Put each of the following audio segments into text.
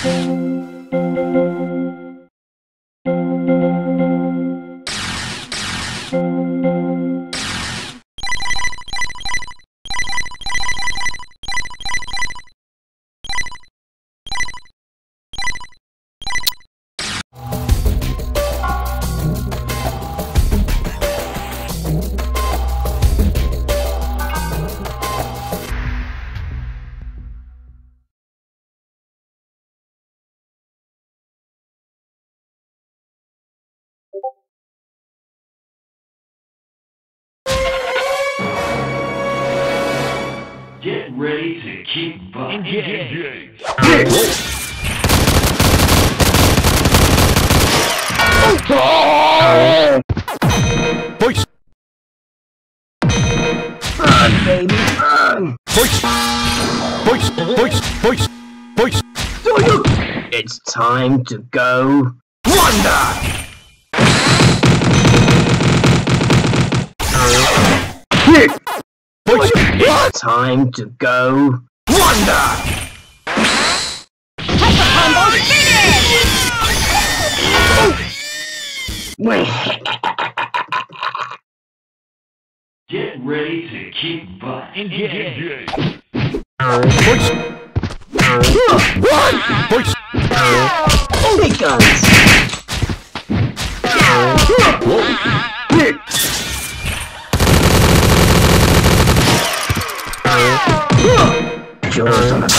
Get ready to kick butt. Engage. Voice. Run, baby, run! Voice. Voice. Voice. Voice. Voice. It's time to go wonder! Voice. It's time to go wonder! Get ready to kick butt. Engage. Voice. Voice. Big guns! Jaws on the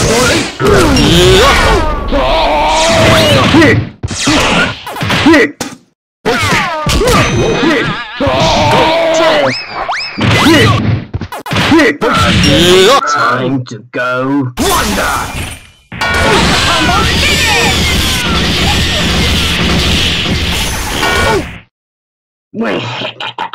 Time to go wonder! Wait.